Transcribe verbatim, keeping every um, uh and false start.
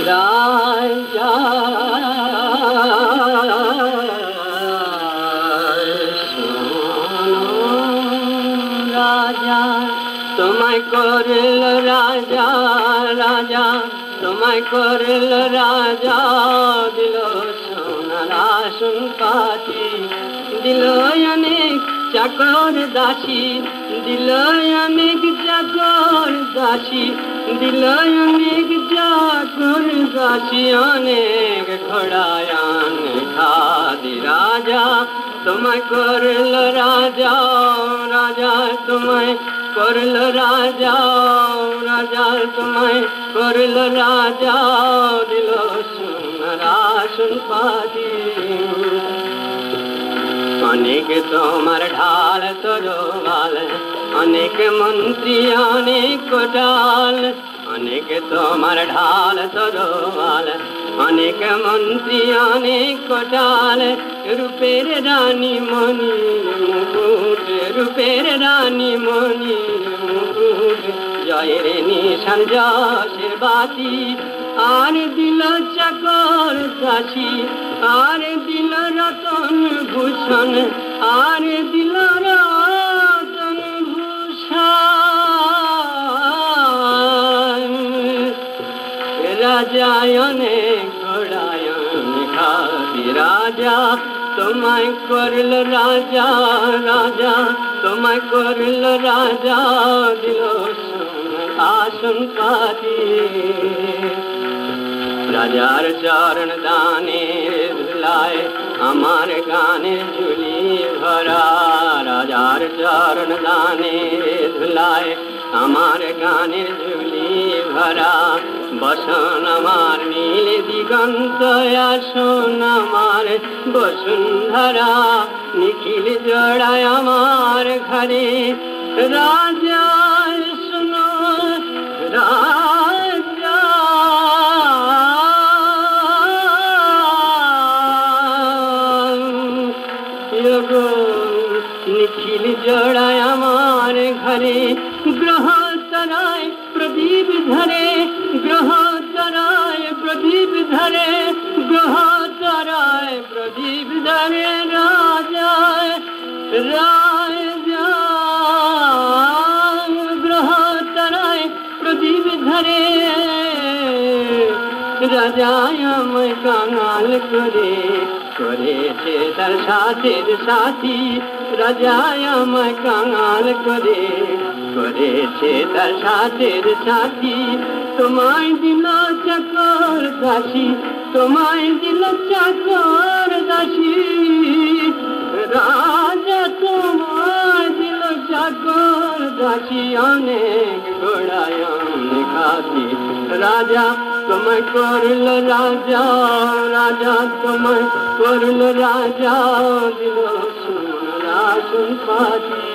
রাজা শোনো রাজা তোমায় করল রাজা রাজা তোমায় করল রাজা দিল সোনার আসন পাতি দিল অনেক চাকর দাসী দিল অনেক চাকর দাসী দিল অনেক চাকর দাসী অনেক ঘোড়ায়ান খাদি রাজা তোমায় করল রাজা রাজা তোমায় করল রাজা রাজা তোমায় করল রাজা দিল সোনার আসন পাতি অনেক তোমার ঢাল তরোয়াল অনেক মন্ত্রী অনেক কোটাল অনেক তোমার ঢাল তরোয়াল অনেক মন্ত্রী অনেক কোটাল রূপের রানী মণির মুকুট রূপের রানী মণির মুকুট জয়ের নিশান যশের বাতি আর দিল চাকর দাসী আর দিল রতন ভূষণ আর দিল রতন ভূষণ রাজায় অনেক ঘোড়ায়ন খাদি রাজা তোমায় করল রাজা রাজা তোমায় করল রাজা দিল সোনার আসন পাতি রাজার চরণ দানের ধুলায় আমার গানের ঝুলি ভরা রাজার চরণ দানের ধুলায় আমার গানের ঝুলি ভরা বসন আমার নীল দিগন্ত আসন আমার বসুন্ধরা নিখিল জড়ায় আমার ঘরে রাজা শোনো রাজা নিখিল জড়ায় আমার ঘরে গ্রহ তারায় প্রদীপ ধরে গ্রহ তারায় প্রদীপ ধরে গ্রহ তারায় প্রদীপ ধরে রাজা রাজা গ্রহ তারায় প্রদীপ ধরে রাজায় আমায় কাঙাল করে করেছে তার সাথের সাথী রাজায় আমায় কাঙাল করে করেছে তার সাথের সাথী তোমায় দিল চাকর দাসী তোমায় দিল চাকর দাসী রাজা তোমায় দিল চাকর দাসী অনেক ঘোড়ায়ন খাদি রাজা তোমায় করল রাজা রাজা তোমায় করল রাজা দিল সোনার আসন পাতি